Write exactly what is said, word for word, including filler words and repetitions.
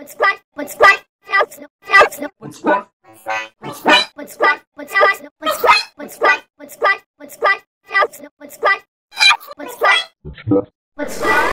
squat, would squat, down, snoop, down, snoop, would squat, would squat, would squat, would squat, snoop, would squat, would squat, would squat, would squat, down, snoop, would squat, would squat, would squat, would squat.